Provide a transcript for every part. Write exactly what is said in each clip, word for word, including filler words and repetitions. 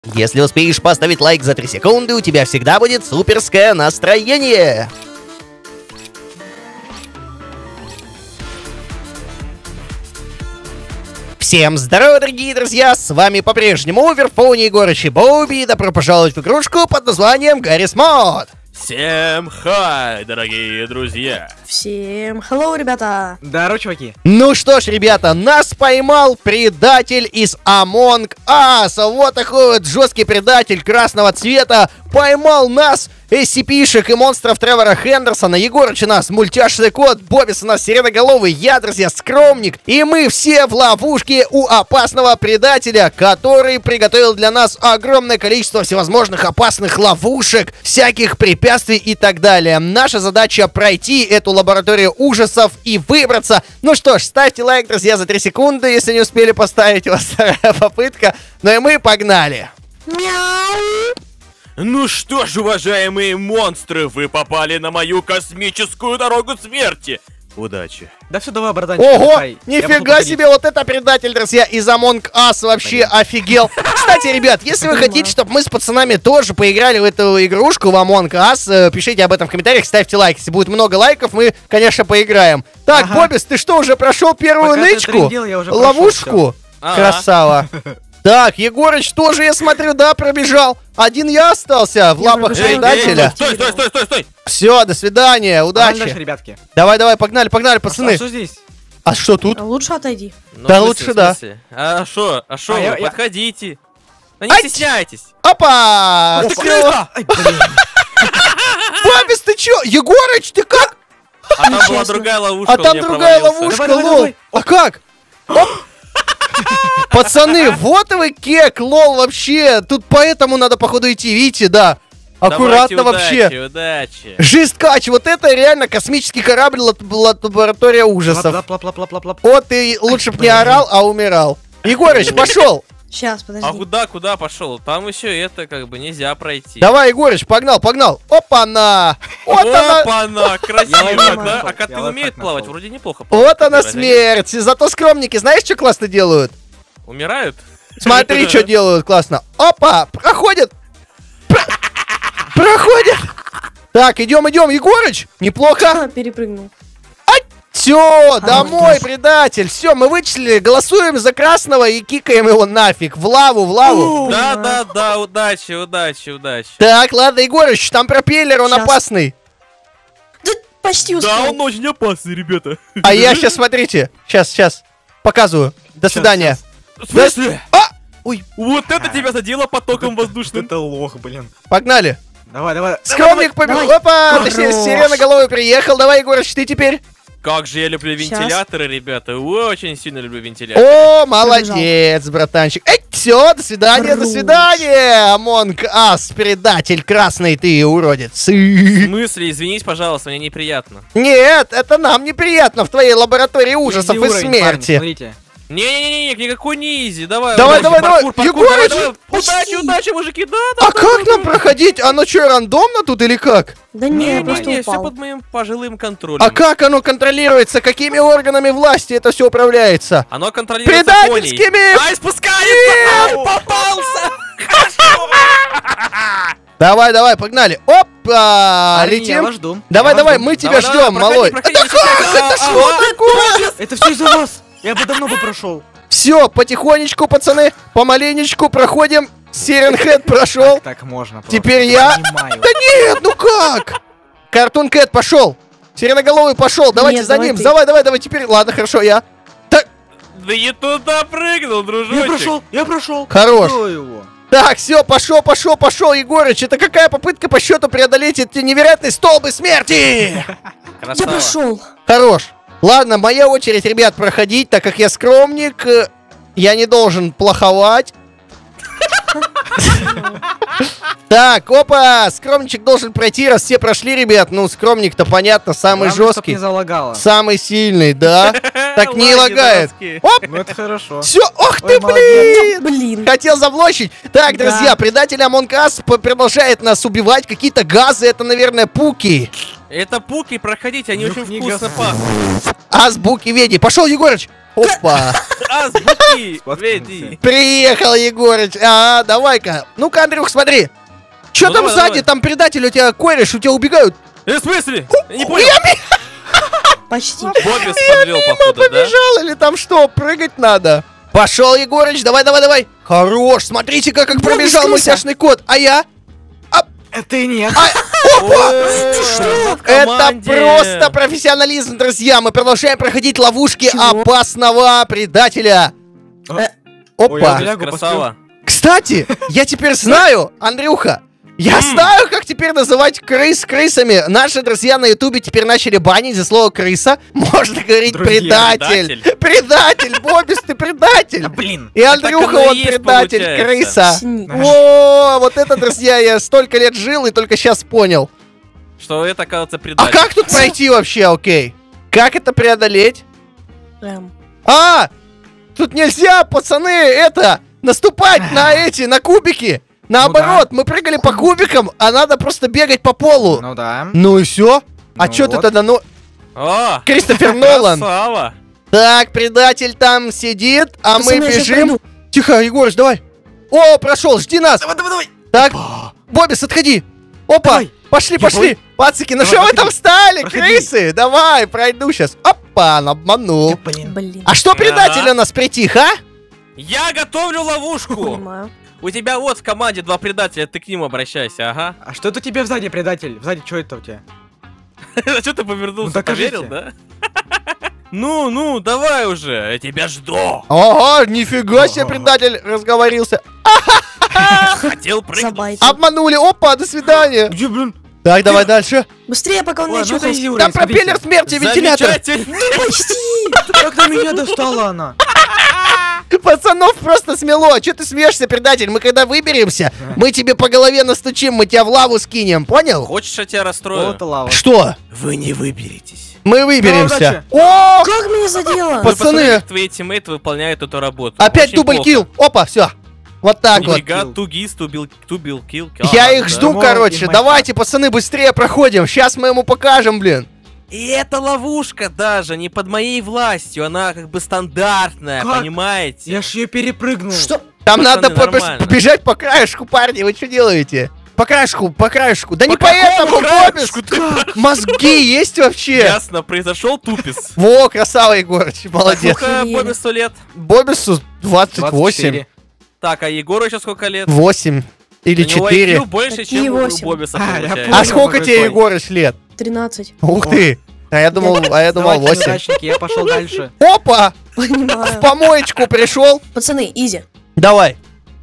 Если успеешь поставить лайк за три секунды, у тебя всегда будет суперское настроение. Всем здорово, дорогие друзья! С вами по-прежнему Оверфони, Егорыч и Боуби. Добро пожаловать в игрушку под названием Гаррис Мод. Всем хай, дорогие друзья! Всем hello, ребята! Здорово, чуваки! Ну что ж, ребята, нас поймал предатель из Among Us. Вот такой вот жесткий предатель красного цвета поймал нас, эс си пи-шек и монстров Тревора Хендерсона. Егорыч у нас мультяшный кот, Бобис у нас сиреноголовый, я, друзья, скромник. И мы все в ловушке у опасного предателя, который приготовил для нас огромное количество всевозможных опасных ловушек, всяких препятствий и так далее. Наша задача пройти эту лабораторию ужасов и выбраться. Ну что ж, ставьте лайк, друзья, за три секунды, если не успели поставить. У вас вторая попытка. Ну и мы погнали. Мяу! Ну что ж, уважаемые монстры, вы попали на мою космическую дорогу смерти. Удачи. Да все, давай, братанчик. Ого, давай. нифига себе, вот это предатель, друзья, из Among Us вообще Блин. офигел. Кстати, ребят, если вы хотите, чтобы мы с пацанами тоже поиграли в эту игрушку в Among Us, пишите об этом в комментариях, ставьте лайк. Если будет много лайков, мы, конечно, поиграем. Так, ага. Бобис, ты что, уже прошел первую Пока нычку? трендел, я уже Ловушку? Ага. Красава. Так, Егорыч тоже, я смотрю, да, пробежал. Один я остался в Я лапах пробежал. предателя. Стой, стой, стой, стой, стой! Все, до свидания, удачи. Дальше, ребятки. Давай, давай, погнали, погнали, А пацаны. что здесь? А что тут? А лучше отойди. Ну, Да в смысле, лучше в да. смысле? А шо, а шо А вы, я- я- подходите. Да не Ать! стесняйтесь. Опа! О, Ты крыса! клёво. Ай, блин. Бобис, ты чё? Егорыч, ты как? А там была Честно. другая ловушка, А он там меня другая провалился. ловушка, Давай, давай, лол. давай. А как? Оп. Пацаны, вот вы кек, лол, вообще. Тут поэтому надо, походу, идти, видите, да. Аккуратно Давайте, вообще. удачи, удачи. Жесткач, вот это реально космический корабль, лаб- лаборатория ужасов. Лап-лап-лап-лап-лап-лап. Вот ты лучше б не орал, а умирал. Егорыч, пошел. Сейчас, подожди. А куда, куда пошел? Там еще это как бы нельзя пройти. Давай, Егорыч, погнал, погнал. Опа-на. Вот она. Опа-на, красиво, Я лайфхак да? нашел, А коты я умеют лайфхак плавать? нашел. Вроде неплохо. Вот она Разве смерть. Зато скромники, знаешь, что классно делают? нет? Умирают? Смотри, что делают классно. Опа, проходит. Про- Проходит. Так, идем, идем, Егорыч. Неплохо. А, перепрыгнул. Все, А, домой, тоже. предатель. Все, мы вычислили. Голосуем за красного и кикаем его нафиг. В лаву, в лаву. Да, да, да, удачи, удачи, удачи. Так, ладно, Егорыч, там пропеллер, он Щас. опасный. Да почти успел. Да, он очень опасный, ребята. А я сейчас, смотрите. Сейчас, сейчас. Показываю. До Щас, свидания. В смысле? А! Ой, Вот это тебя задело потоком воздушным. Это лох, блин. погнали. Давай, давай. Скромник побежал. давай. Опа, точнее, Хорош. сиреноголовый приехал. Давай, Егорыч, ты теперь. Как же я люблю Щас. вентиляторы, ребята. Очень сильно люблю вентиляторы. О, молодец, братанчик. Эй, все, до свидания, до Хорош. свидания. Among Us, предатель красный ты, уродец. В смысле, извинись, пожалуйста, мне неприятно. Нет, это нам неприятно в твоей лаборатории ужасов Изи и уровень, парни, смерти. смотрите. Не-не-не, никакой не изи, давай. Давай, удачи, давай, паркур, давай, паркур, давай, Егорыч, давай. почти. Удачи, удачи, мужики, да, да. А как нам проходить? Оно что, рандомно тут или как? Да не, я просто Не-не-не, все упал. под моим пожилым контролем. А как оно контролируется? Какими органами власти это все управляется? Оно контролируется поней. Предательскими! Ай, спускается! Ау, попался! Давай, давай, погнали. Опа, Парни, я летим. вас жду. Давай, Я вас давай, жду. мы тебя Давай, давай, ждем, проходи, малой. проходи, Это не как? стесняйся. Это А, что а, такое? Это все из-за вас. Я бы давно бы прошел. Все, потихонечку, пацаны, помаленечку проходим. Сиренхед прошел. Так, так можно. просто. Теперь я... Понимаю. Да нет, ну как? Картун Кэт пошел. Сиреноголовый пошел. Давайте Нет, за давай ним. ты. Давай, давай, давай. Теперь, ладно, хорошо, я. Так, Да не туда прыгнул, Я дружочек. прошел, я прошел. Хорош. Кто его? так, все, пошел, пошел, пошел, Егорыч. Это какая попытка по счету преодолеть эти невероятные столбы смерти? Я Красава. прошел. Хорош. Ладно, моя очередь, ребят, проходить, так как я скромник. э, Я не должен плоховать. Так, опа, скромничек должен пройти, раз все прошли, ребят. Ну, скромник-то, понятно, самый Главное, чтоб жесткий. не залагало. Самый сильный, да? Так не Лаги лагает. Ну Оп, это хорошо. все, ох Ой, ты, молодец. блин! Блин. Хотел заблочить. Так, Да. друзья, предатель Among Us п- продолжает нас убивать. Какие-то газы, это, наверное, пуки. Это пуки, проходите, они Ну, очень книга вкусно с- пахнут. Азбуки Веди. Пошел, Егорыч. Опа. Азбуки, Споткнулся. веди. Приехал, Егорыч. А, давай-ка. Ну-ка, Андрюх, смотри. Че Ну, там давай, сзади? давай. Там предатель у тебя кореш, у тебя убегают. Э, в смысле? Не понял. Почти. Бобис подвел, походу, да? Побежал или там что? Прыгать надо. Пошел, Егорыч, давай, давай, давай. Хорош, смотрите-ка, как Бобис пробежал крыса. мультяшный кот. А я? Это и нет. Что? Это просто профессионализм, друзья. Мы продолжаем проходить ловушки Чего? опасного предателя. Э. Ой, я Опа. лягу, Красава. Кстати, я теперь знаю, Андрюха, я знаю, как теперь называть крыс крысами. Наши друзья на ютубе теперь начали банить за слово крыса. Можно говорить Друзья, предатель. Предатель, Бобис, ты предатель. Да, блин. И Андрюха, оно и он есть, предатель, получается. крыса. Синий. О, вот это, друзья, я столько лет жил и только сейчас понял. Что это, оказывается, А предатель. как тут пройти вообще, окей? Как это преодолеть? Эм. А, тут нельзя, пацаны, это, наступать на эти, на кубики. Наоборот, мы прыгали по кубикам, а надо просто бегать по полу. Ну да. Ну и все. А Ну чё ты вот. тогда, ну... О, Кристофер Нолан. красава. Так, предатель там сидит, а мы Пацаны, я щас бежим. пойду. Тихо, Егорыч, давай. О, прошел, жди нас. Давай, давай, давай. Так, Бобис, отходи. Опа, Давай. пошли, Я пошли. бой. Пацики, ну Давай, что вы проходи. там встали, Проходи. крысы? Давай, пройду сейчас. Опа, обманул. Блин. Блин. А что предатель Ага. у нас притих, а? Я готовлю ловушку. Понимаю. У тебя вот в команде два предателя, ты к ним обращайся, ага. А что это у тебя сзади, предатель? Сзади что это у тебя? А что ты повернулся, Ну, докажите. поверил, да? Ну, ну, давай уже, я тебя жду. Ого, нифига себе, Ага. предатель разговорился. Хотел прыгнуть. Забайте. Обманули, опа, до свидания. Где, блин? Так, давай дальше. Быстрее, пока он не Ой, ну это очухался. изи уровень, Там пропеллер смерти, вентилятор. Замечательно. Почти. Как на меня достала она? Пацанов просто смело. Че ты смеешься, предатель? Мы когда выберемся, мы тебе по голове настучим, мы тебя в лаву скинем, понял? Хочешь, я тебя расстрою? Вот лава. Что? Вы не выберетесь. Мы выберемся. удачи. О, Как меня задело? Пацаны. Посмотри, как твои тиммейты выполняют эту работу. опять Очень дубль плохо. килл. Опа, все. Вот так вот. Нифига, тугис, тубил, тубил, килл. Я Ага, их да. жду, More короче. in my Давайте, пацаны, быстрее проходим. Сейчас мы ему покажем, блин. И эта ловушка даже не под моей властью, она как бы стандартная, Как? понимаете? Я ж ее перепрыгнул. Что? Там Пацаны, надо побеж- нормально. побежать по краешку, парни. Вы что делаете? По краешку, по краешку. Да не По по какому этому, краешку Бобис. Мозги есть вообще? Ясно, произошел тупис. Во, красава, Егорыч, молодец. Сколько Охренели. Бобису лет? Бобису двадцать восемь. двадцать четыре. Так, а Егору еще сколько лет? восемь или У него четыре. ай кью больше, Какие чем у восемь? Бобиса, А, я получается. А понял. сколько какой тебе, твой. Егорыч, лет? тринадцать. Ух ты. А я думал, а я думал Давайте, восемь. неудачники, я пошел дальше. Опа! В Понимаю. помоечку пришел. Пацаны, изи. Давай.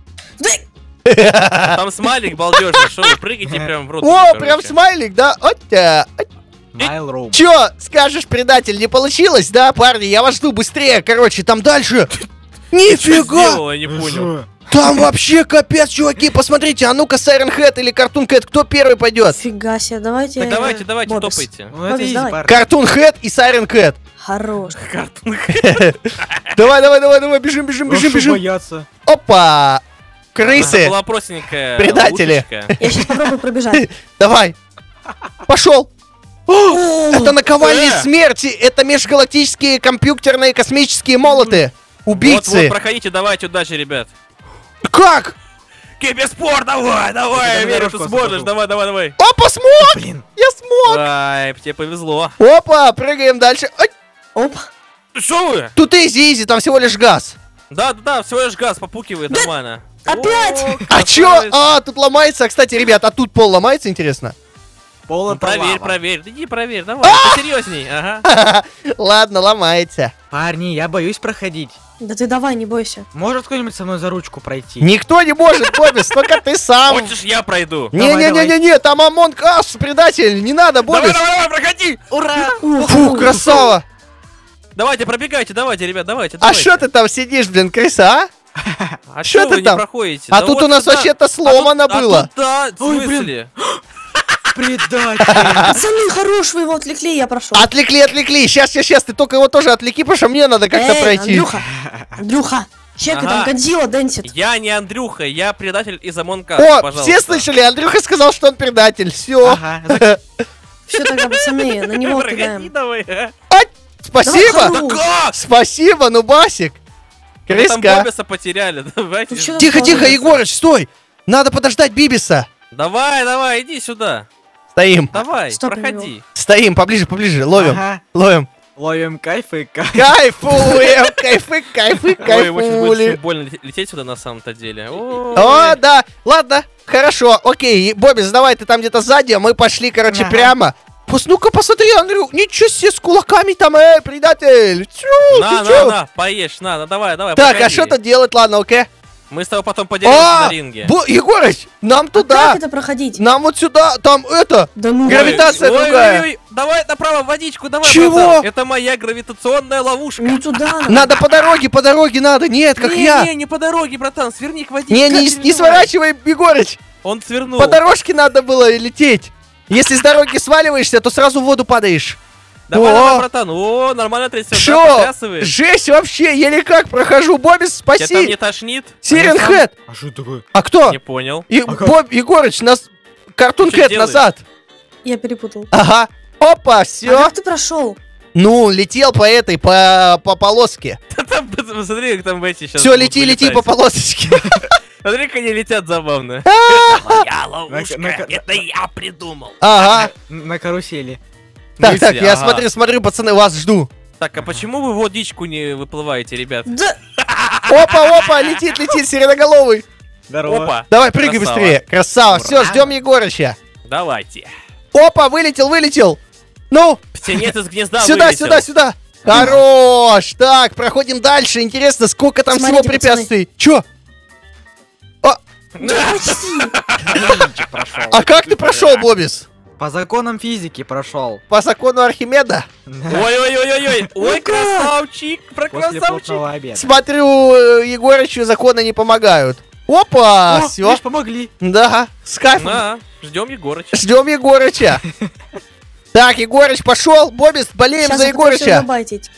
Да, Там смайлик балдежный, что вы прыгаете прям в рот. О, короче. прям смайлик, да? Оття. Майл Роу. Чё, скажешь, предатель, не получилось, да, парни? Я вас жду быстрее, короче, там дальше. Что Нифига! сделал, я не понял. Там вообще капец, чуваки, посмотрите, а ну-ка, Сайрен Хэт или Картун Кэт, кто первый пойдет? фига себе, давайте. Так давайте, давайте, Бобис. топайте. Ну это Бобис, изи, давай. парни. Картун Хэт и Сайрен Кэт. Хорош. Картун. Давай, давай, давай, давай, бежим, бежим, бежим, Прошу бежим. бояться. Опа! Это Крысы, была простенькая Предатели. ловушечка. Я сейчас попробую пробежать. давай. Пошел. О, Это наковальни Э! смерти, это межгалактические компьютерные космические молоты. Вот, Убийцы. вот, проходите, давайте, удачи, ребят. Как? Киберспорт, давай, давай, я Я верю, дорожку ты сможешь, освобожу. давай, давай, давай. Опа, смог! Блин. Я смог! Ай, тебе повезло. Опа, прыгаем дальше. Ай, оп. Что вы? тут изи, изи, там всего лишь газ. Да, да, да, всего лишь газ попукивает нормально. Опять? О, А чё? красавец. А, тут ломается. А, кстати, ребят, а тут пол ломается, интересно? Пол Ну, это проверь, лава. проверь, иди проверь, давай, серьезней, ага. Ладно, ломается. Парни, я боюсь проходить. Да ты давай, не бойся. Может кто-нибудь со мной за ручку пройти? Никто не может, Бобис, только ты сам. Хочешь, я пройду? Давай, Не-не-не-не, там Амонг Ас, предатель, не надо, Давай, Бобис. давай, давай, проходи! Ура! Фух, красава. Давайте, пробегайте, давайте, ребят, давайте, А давайте. что ты там сидишь, блин, крыса, а? А Чё чё ты вы там? не проходите? А Да тут вот у нас сюда. вообще-то А сломано тут- а было. тут да, в Ой, блин. смысле? Предатель. Пацаны, хорош, вы его отвлекли, я прошел. Отвлекли, отвлекли. Сейчас, сейчас, сейчас, ты только его тоже отвлеки, потому что мне надо как-то Эй, пройти. Андрюха, Андрюха, чекай, Ага. там Годзилла дэнсит. Я не Андрюха, я предатель из Амонка. О, пожалуйста. все слышали, Андрюха сказал, что он предатель. Все. Ага. Все тогда, пацаны, на него Проходи кидаем. давай, а. Спасибо! Давай, Хару. Как? Спасибо, Нубасик! Мы там Крыска! Бобиса потеряли, давайте. Ты чё? Тихо, тихо, Молодец. Егорыч, стой! Надо подождать Бибиса! Давай, давай, иди сюда. Стоим, Давай, Стоп, проходи. стоим, поближе, поближе, ловим, Ага. ловим. Ловим кайф и кайф. Кайфуем, кайфы, кайфы, Ой, ему сейчас будет кайфули. очень больно лет- лететь сюда на самом-то деле. Ой. О, да, ладно, хорошо, окей, Бобис, давай ты там где-то сзади, а мы пошли, короче, Ага. прямо. Пусть, ну-ка, посмотри, Андрю, ничего себе, с кулаками там, эй, предатель. Чу, На, ты на, чё? на, поешь, на, на, давай, давай. Так, а проходи. что тут делать, ладно, окей? Мы с тобой потом поделимся А, на ринге. Бо- Егорыч, нам А туда, как это проходить? нам вот сюда, там это, Да ну. Грави- гравитация Ой, ой, другая. ой, ой, давай направо водичку, давай. Чего? братан. Это моя гравитационная ловушка. Не туда надо. надо по дороге, по дороге надо, нет, как не, я. Не, не по дороге, братан, сверни к водичке. Не, не, не сворачивай, Егорыч, Он свернул. по дорожке надо было лететь. Если с дороги сваливаешься, то сразу в воду падаешь. Давай, О! давай, братан. О, нормально трясет. Да, Шо? подтрясывает. Жесть вообще, еле как прохожу. Бобис, Тебя там спаси. не тошнит? Сирен Хэт. А что такое? А кто? Не понял. И, А как? Боб, Егорыч, нас... Картун Ты чё Кэт делаешь? назад. Я перепутал. Ага. Опа, А все. как ты прошел? Ну, летел по этой, по, по полоске. Там, посмотри, как там эти сейчас Все, будут лети, лети вылетать. по полосочке. Смотри, как они летят забавно. А! Моя На- на- это я придумал. Ага. На карусели. Так, мысли, так, я ага. смотрю, смотрю, пацаны, вас жду. Так, а почему вы в водичку не выплываете, ребят? Да. Опа, опа, летит, летит, сиреноголовый. Здорово. Опа, Давай, прыгай Красава. быстрее. Красава, Ура. все, ждем Егорыча. давайте. Опа, вылетел, вылетел. Ну, Птенец из гнезда сюда, вылетел. сюда, сюда. Хорош. Так, проходим дальше. Интересно, сколько там всего Смотрите, препятствий. Чё? А, Блинчик прошел. а как ты прошел, Бобис? По законам физики прошел. По закону Архимеда? Ой-ой-ой-ой-ой. Ой, красавчик. Про После красавчик. плотного обеда. Смотрю, э, Егорычу законы не помогают. Опа, О, все. видишь, помогли. Да, с кайфом. На, ждем Егорыча. Ждем Егорыча. Так, Егорыч пошел. Бобис, болеем Сейчас за я пытаюсь его Егорыча. забайтить.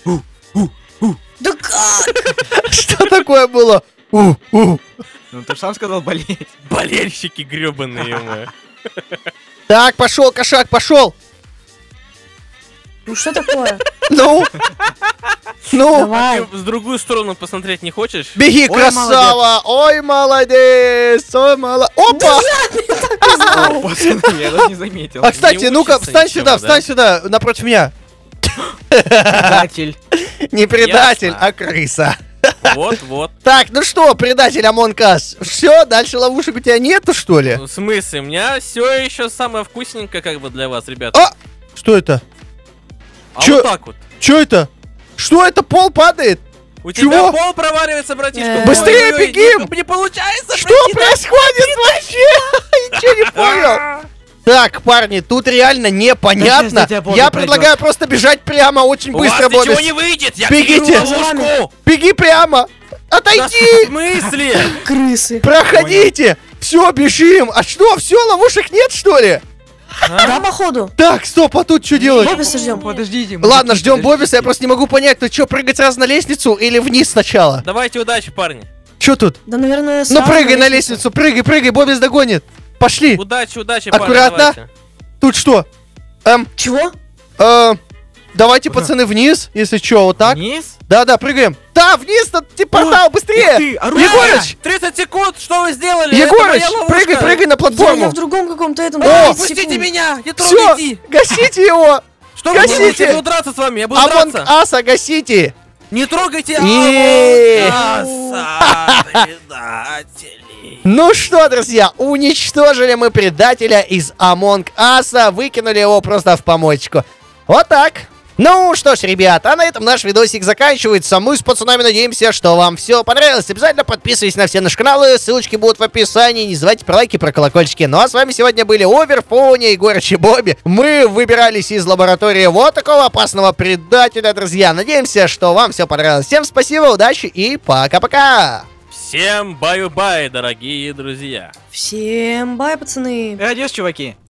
Да как? Что такое было? У, у. Ну ты ж сам сказал болеть. Болельщики гребаные мы. Так, пошел, кошак, пошел. Ну что такое? Ну, ну, Давай. Ты с другую сторону посмотреть не хочешь? беги, Ой, красава. Ой, молодец. Ой, молодец. Опа. О, пацаны, я даже не заметил. А, кстати, Не ну-ка, учится встань ничего, сюда, да? встань сюда, напротив меня. Предатель. Не предатель, Ясно. а крыса. Вот-вот. Так, ну что, предатель Among Us, все, дальше ловушек у тебя нету, что ли? В смысле? У меня все еще самое вкусненькое как бы для вас, ребята. А, что это? А чё? вот так вот. Что это? Что это? Пол падает? У Чего? тебя пол проваливается, братишка. Э, Быстрее Ой-ой-ой, бегим! Не, не получается Что пройти, да? происходит вообще? Ничего не понял. А, Так, парни, тут реально непонятно. Сейчас тебя Бобби Я пройдет. предлагаю просто бежать прямо очень У быстро, вас ничего Бобби. не выйдет, я Бегите. кидаю ловушку. Беги прямо. Да в Отойди. смысле? Крысы. Проходите. Все, бежим. А что, все, ловушек нет, что ли? Да, походу. Так, стоп, а тут что делать? Бобиса ждем. Подождите. Ладно, мужики, ждем подождите. Бобиса, я просто не могу понять, ты что, прыгать сразу на лестницу или вниз сначала? Давайте удачи, парни. Что тут? Да, наверное, Ну сразу прыгай на лестницу, прыгай, прыгай, Бобис догонит. Пошли. Удачи, удачи, Аккуратно. парни, давайте. Тут что? Эм, Чего? э, давайте, пацаны, вниз, если что, вот так. Вниз? Да-да, прыгаем. Да, вниз, тут типа портал, Ух быстрее. ты, оружие! Егорыч, тридцать секунд, что вы сделали? Егорыч, Это моя ловушка. прыгай, прыгай на Я, я платформу. в другом каком-то этом. О, тридцать Пустите секунд. меня, не Все, трогайте. гасите его. Что вы гасите. делаете? Я буду драться с вами, я буду Among драться. Us, гасите. Не трогайте Е. Among Us, предатели. Ну что, друзья, уничтожили мы предателя из Among Us, выкинули его просто в помойку. Вот так. Ну что ж, ребята, а на этом наш видосик заканчивается. Мы с пацанами надеемся, что вам все понравилось. Обязательно подписывайтесь на все наши каналы, ссылочки будут в описании. Не забывайте про лайки, про колокольчики. Ну а с вами сегодня были Оверфони, Егорыч и Бобби. Мы выбирались из лаборатории вот такого опасного предателя, друзья. Надеемся, что вам все понравилось. Всем спасибо, удачи и пока-пока. Всем баю-бай, дорогие друзья. Всем бай, пацаны. Э, адьос, чуваки.